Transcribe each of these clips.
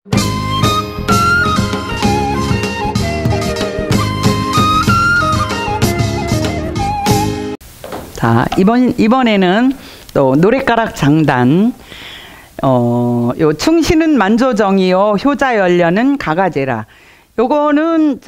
자, 이번에는 또 노랫가락 장단. 요 충신은 만조정이요 효자열려는 가가제라. 요거는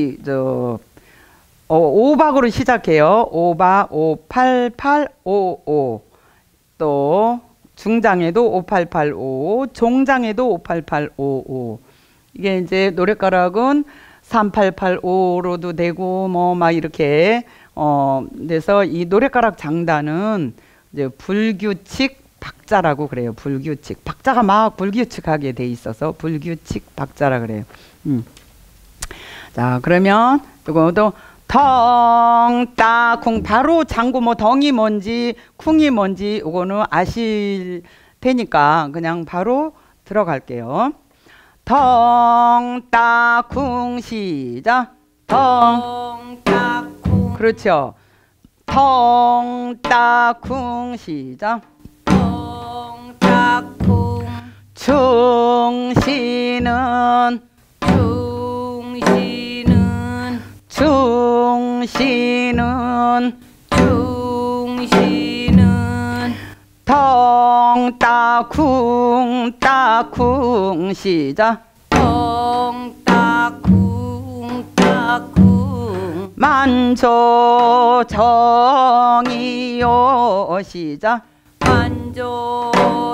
오박으로 시작해요. 5박 5, 8, 8, 5, 5. 또 중장에도 5, 8, 8, 5, 종장에도 5, 8, 8, 5, 5. 이게 이제 노랫가락은 3, 8, 8, 5로도 되고 뭐 막 이렇게 그래서 이 노랫가락 장단은 이제 불규칙 박자라고 그래요. 불규칙. 박자가 막 불규칙하게 돼 있어서 불규칙 박자라 그래요. 자, 그러면 이거도 덩, 따, 쿵. 바로 장구 뭐 덩이 뭔지 쿵이 뭔지 이거는 아실 테니까 그냥 바로 들어갈게요. 덩, 따, 쿵. 시작. 덩, 따, 쿵. 그렇죠. 덩, 따, 쿵. 시작. 덩, 따, 쿵. 충신은 덩, 따, 쿵, 따, 쿵. 시작. 덩, 따, 쿵, 따, 쿵. 만조 정이요. 시작. 만조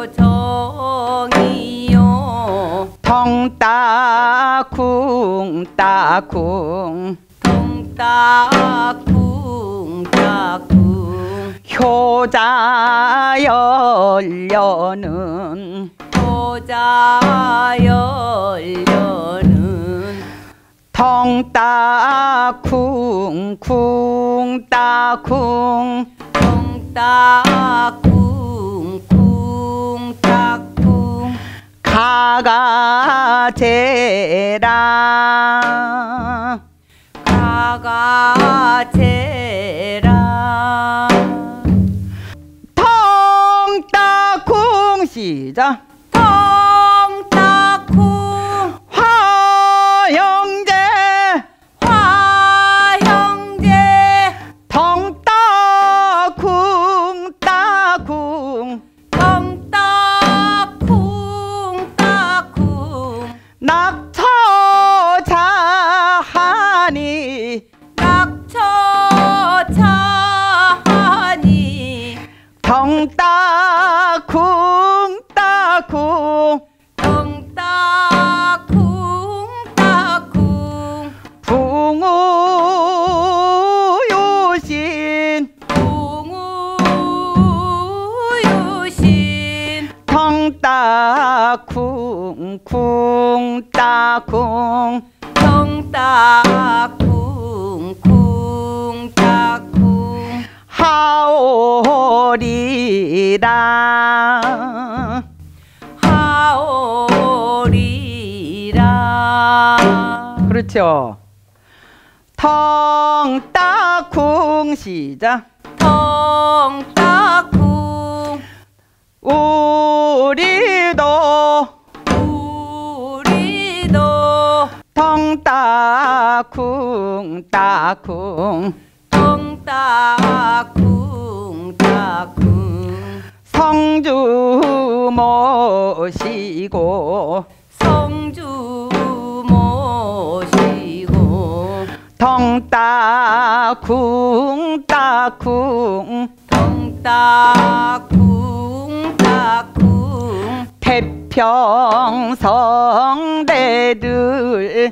정이요. 덩, 따, 쿵, 따, 쿵. 덩, 따, 쿵, 따, 쿵. 효자열려는 덩, 따, 쿵, 쿵, 따, 쿵. 덩, 따, 쿵, 쿵, 따, 쿵. 가가제라. 가가제라. 덩, 따, 쿵. 시작. 덩, 따, 쿵. 화영제. 화영제. 덩, 따, 쿵, 따, 쿵. 덩, 따, 쿵, 따, 쿵. 낙처자하니. 낙처자하니. 덩, 따, 쿵, 따, 쿵. 덩, 따, 쿵, 따, 쿵. 붕우유신. 붕우유신. 덩, 따, 쿵, 쿵, 따, 쿵. 덩, 따, 쿵, 쿵, 따, 쿵. 하오리라. 하오리라. 그렇죠. 덩, 따, 쿵. 시작. 덩, 따, 쿵. 우리도 덩, 따, 쿵, 따, 쿵. 덩, 따, 쿵, 따, 쿵. 성주 모시고. 성주 모시고. 덩, 따, 쿵, 따, 쿵. 덩, 따, 쿵, 따, 쿵. 태평성대를.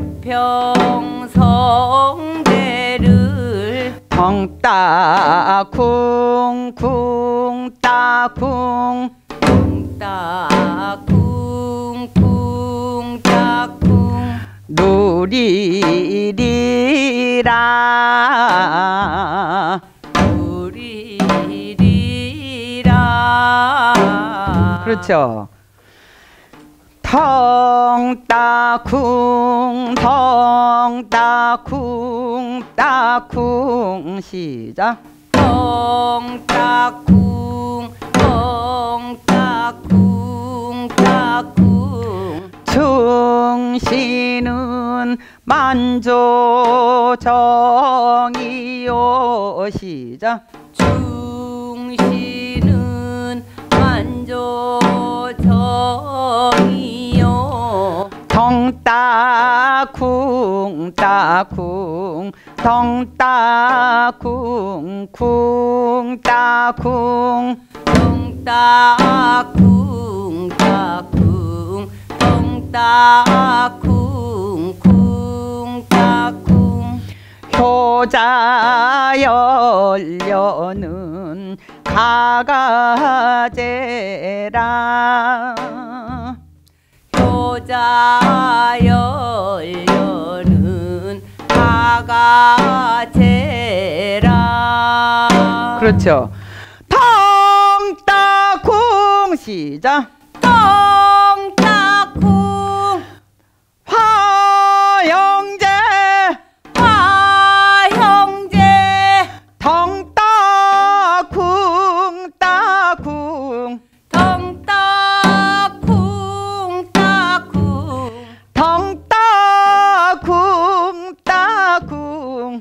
태평성대를. 덩, 따, 쿵, 쿵, 따, 쿵. 덩, 따, 쿵, 쿵, 따, 쿵. 누리리라. 누리리라. 그렇죠. 덩, 따, 쿵, 덩, 따, 쿵, 따, 쿵. 시작. 덩, 따, 쿵, 덩, 따, 쿵, 따, 쿵. 충신은 중시는 만조정이요. 시작. 중시는 만조정이요. 덩따쿵 따쿵 덩따쿵 쿵 따쿵 덩따쿵 따쿵 덩따쿵 쿵 따쿵 효자 열려는 가가제라. 효자 열려는 가가제라. 그렇죠. 덩따쿵 시작. 덩따쿵 화영제 화형제 덩따쿵 따쿵 덩따쿵 따쿵 덩따쿵 따쿵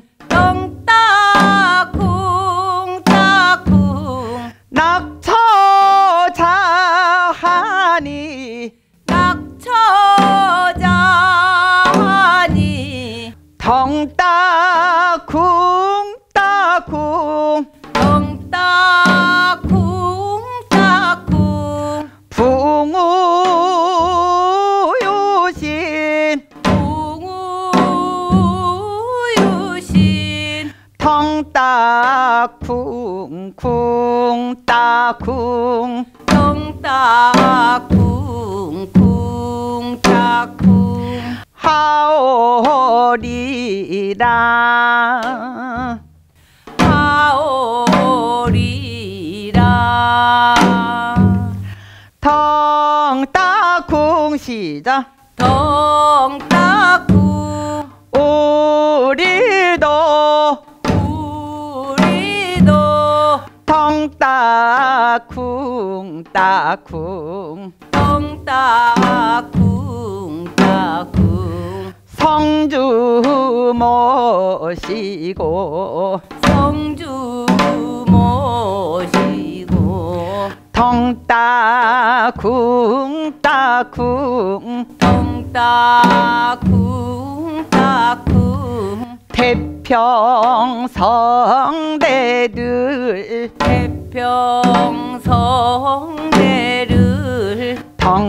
덩따쿵 따쿵 낙처자하니 낙처자하니 덩따쿵 따쿵 덩따쿵 따쿵 붕우유신 붕우유신 덩따쿵 쿵 따쿵 덩따쿵 쿵 따쿵 하오리라. 하오리라. 덩따쿵 시작. 덩따쿵 우리도 우리도 덩따쿵 따쿵 덩따쿵 따쿵 성주 모시고 성주 모시고 덩따쿵 따쿵 덩따쿵 따쿵 태평성대를 태평성대를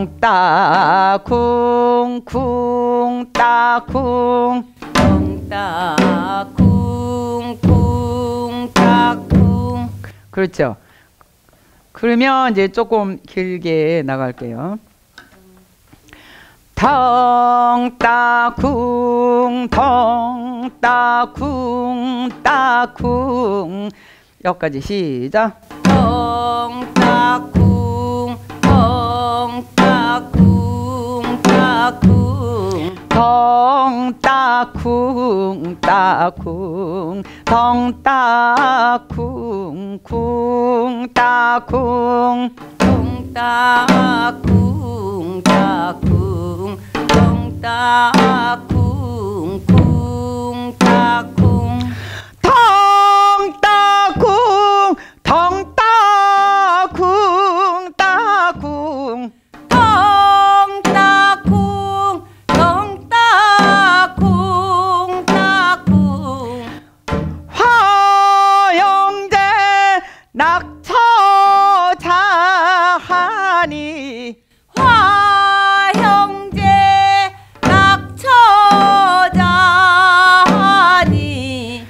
덩따쿵 쿵 따쿵 덩따쿵 쿵 따쿵. 그렇죠. 그러면 이제 조금 길게 나갈게요. 덩따쿵 덩따쿵 따쿵 여기까지 시작. 덩따쿵 덩따쿵 따쿵 덩따쿵 따쿵 덩따쿵 쿵 따쿵 덩따쿵 따쿵 덩따쿵 쿵 따쿵 덩따쿵 덩따쿵 따쿵 덩따쿵 덩따쿵 따쿵 화영제 낙처자하니 화형제 낙처자하니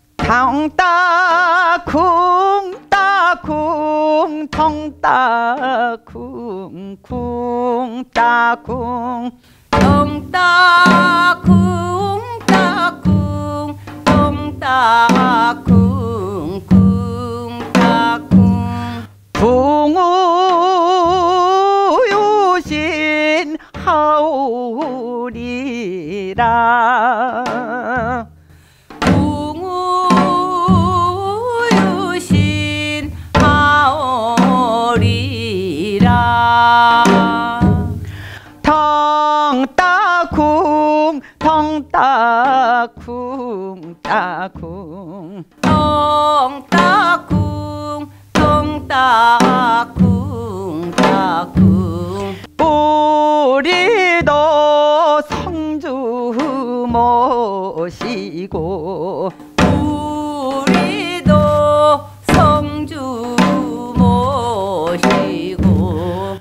덩따쿵 따쿵 덩따쿵 쿵 따쿵 덩따쿵 따쿵 덩따쿵 쿵 따쿵 붕우유신 하오리라. 붕우유신 하오리라. 덩따쿵 쿵따쿵 덩따쿵 따쿵 덩따쿵 덩따쿵 따쿵 우리도 성주 모시고 우리도 성주 모시고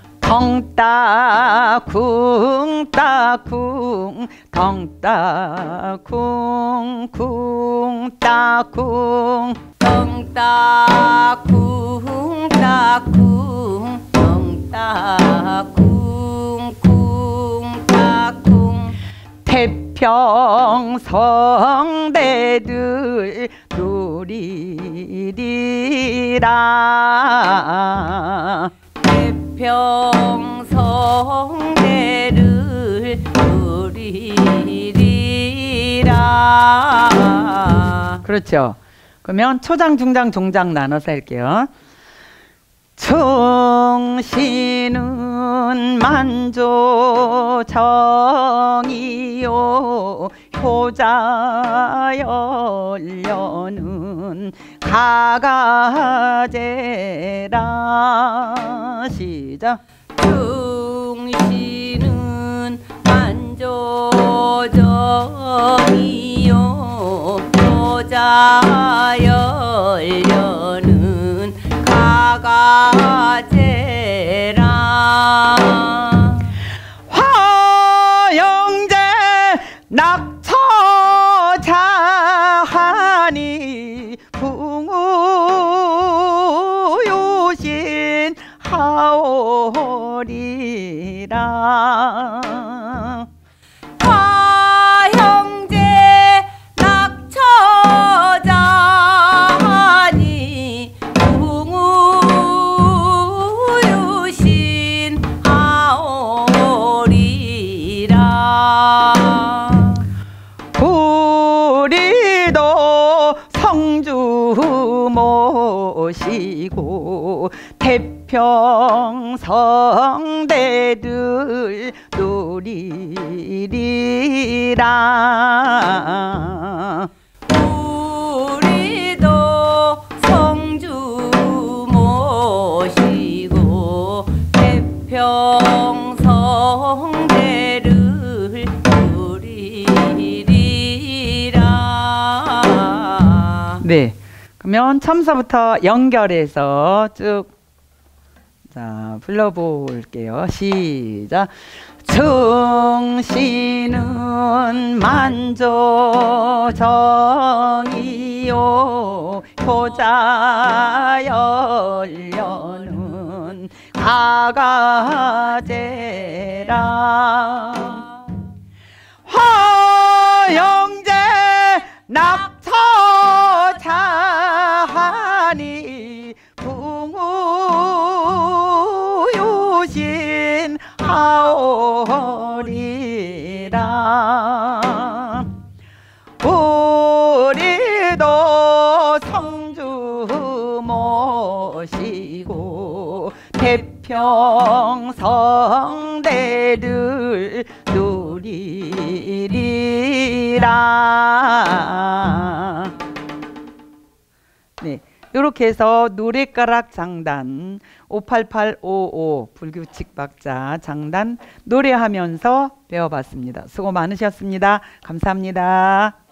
덩따쿵 따쿵 덩따쿵 쿵 따쿵 덩따쿵 따쿵 덩따쿵 쿵 따쿵 태평성대들 누리리라 태평성대를 누리리라. 그렇죠. 그러면 초장, 중장, 종장 나눠서 할게요. 충신은 만조정이요 효자열려는 가가제라. 시작. 충신은 만조정이요 효자열려는 가가제라. 화영제 낙처자하니 붕우유신 하오리라. 화형제 낙처자하니 붕우유신 하오리라. 우리도 성주 모시고 태평성대들 누리리라. 우리도 성주 모시고 태평성대를 누리리라. 네, 그러면 첨서부터 연결해서 쭉 자 불러볼게요. 시작. 충신은 만조정이요 효자열려는 가가제라. 화영제 낙처자하니 붕우유신 하오리라. 우리도 성주 모시고 태평성대를 누리리라. 네, 이렇게 해서 노래가락 장단 58855 불규칙 박자 장단 노래하면서 배워봤습니다. 수고 많으셨습니다. 감사합니다.